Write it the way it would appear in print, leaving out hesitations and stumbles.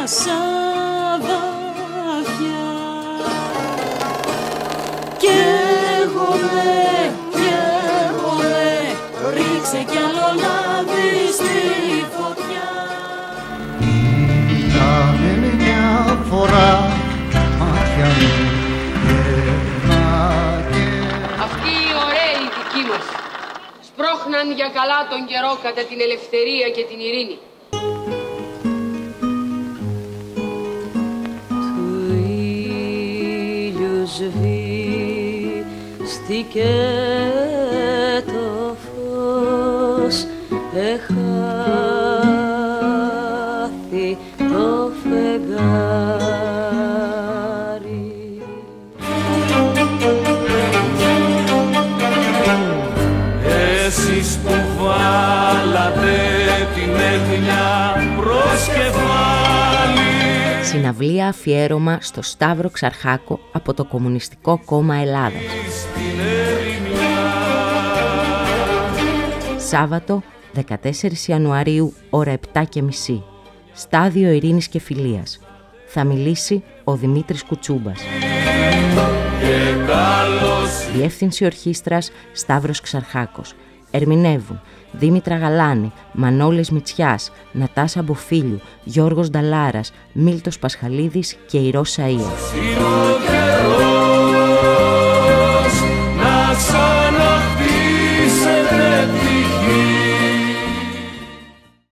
σαν βαθιά. Καίγομαι, ρίξε κι άλλο λάδι στη φωτιά. Ήταν μια φορά μάτια μου. Αυτοί οι ωραίοι δικοί μας σπρώχναν για καλά τον καιρό κατά την ελευθερία και την ειρήνη. Του ήλιου σβήστηκε το φως, εχάθη το φεγγάρι. Εσείς που βάλατε την έγνοια προς κεφάλι. Συναυλία αφιέρωμα στο Σταύρο Ξαρχάκο από το Κομμουνιστικό Κόμμα Ελλάδας. Σάββατο 14 Ιανουαρίου, ώρα 7:30. Στάδιο Ειρήνης και Φιλίας. Θα μιλήσει ο Δημήτρης Κουτσούμπας. Διεύθυνση ορχήστρας Σταύρος Ξαρχάκος. Ερμηνεύουν Δήμητρα Γαλάνη, Μανώλης Μητσιάς, Νατάσα Μποφίλιου, Γιώργος Νταλάρας, Μίλτος Πασχαλίδης και η Ρώσα Ία.